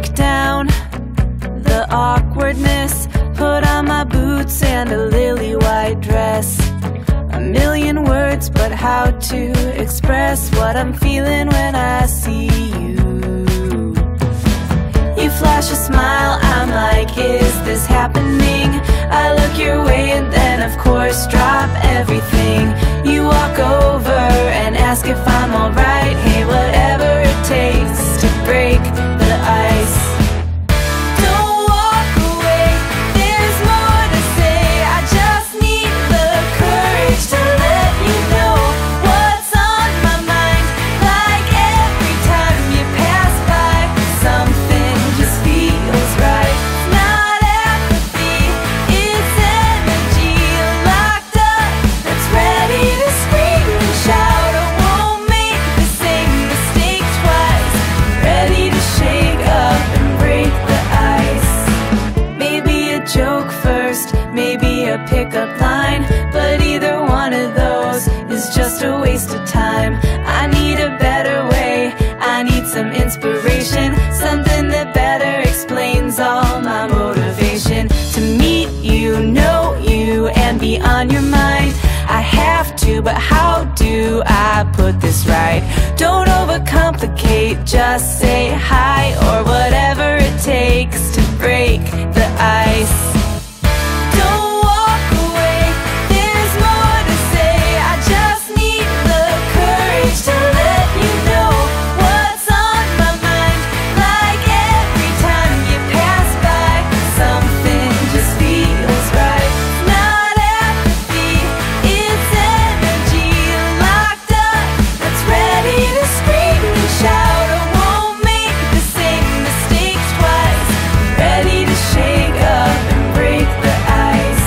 break down the awkwardness, put on my boots and a lily white dress. A million words, but how to express what I'm feeling when I see you. You flash a smile, I'm like, is this happening? I look your way and then of course drop everything. You walk over and ask if I'm alright. Hey, whatever it takes to break the ice. Don't walk away, there's more to say. I just need the courage to let you know what's on my mind. Like every time you pass by, something just feels right. Not apathy, it's energy locked up that's ready to scream and shout. I won't make the same mistake twice. I'm ready to shake up and break the ice. Maybe a joke first, maybe a pickup line, but either one of those is just a waste of time. I need a better way, I need some inspiration, something that better explains all my motivation. To meet you, know you, and be on your mind. I have to, but how do I put this right? Don't overcomplicate, just say hi or whatever it takes to break the ice. Don't walk away, there's more to say. I just need the courage to let you know what's on my mind. Like every time you pass by, something just feels right. Not apathy, it's energy locked up that's ready to scream and shout. I won't make the same mistakes twice. I'm ready to shake up and break the ice.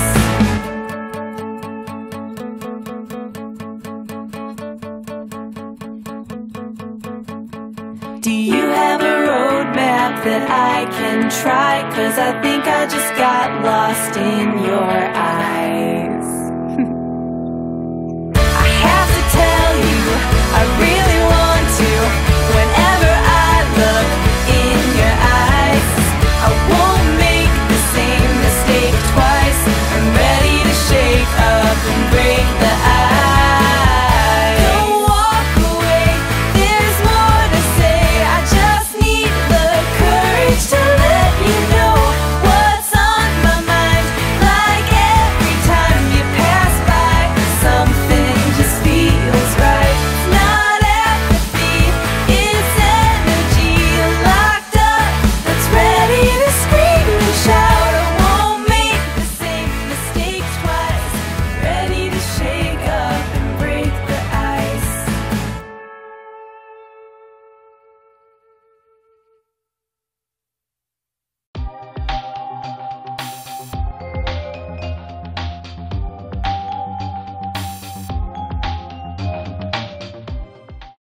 Do you have a roadmap that I can try? 'Cause I think I just got lost in your eyes. I have to tell you, I really